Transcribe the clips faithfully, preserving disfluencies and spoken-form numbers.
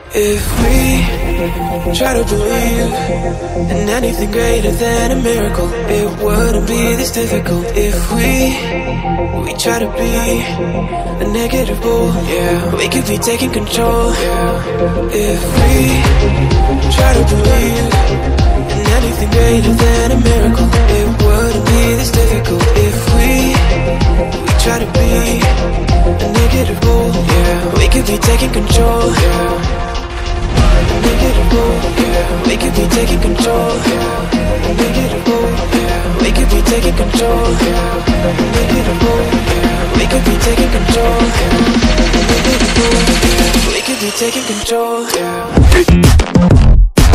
If we try to believe in anything greater than a miracle, it wouldn't be this difficult. If we we try to be a negative bull, yeah, we could be taking control. Yeah. If we try to believe in anything greater than a miracle, it wouldn't be this difficult. If we we try to be a negative bull, yeah, we could be taking control. Yeah. Negative bull, yeah, we could be taking control. Yeah. Negative bull, yeah, we could be taking control. Yeah. Negative bull, yeah, we could be taking control. Yeah. Negative bull, yeah, we could be taking control. Yeah.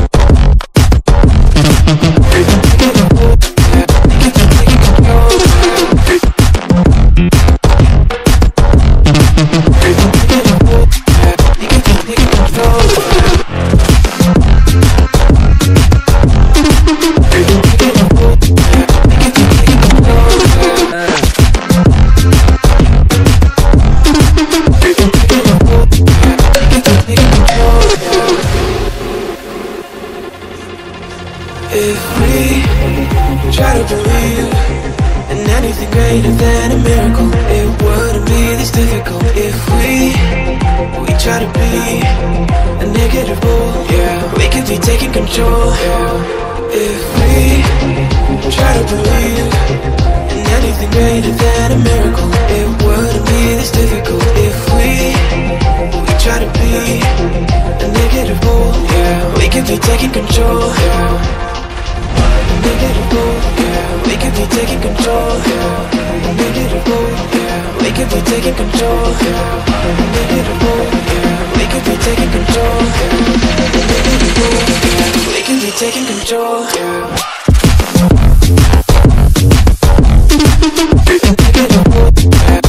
If we try to believe in anything greater than a miracle, it wouldn't be this difficult. If we we try to be a negative bull, yeah, we could be taking control. Yeah. If we try to believe in anything greater than a miracle, it wouldn't be this difficult. If we we try to be a negative bull, yeah, we could be taking control. Yeah. Negative bull, yeah, we could be taking control. Yeah. Negative bull, yeah, we could be taking control. Yeah. Negative bull, yeah, we could be taking control. Yeah. Negative bull, yeah, we could be taking control. Yeah. Negative bull, yeah.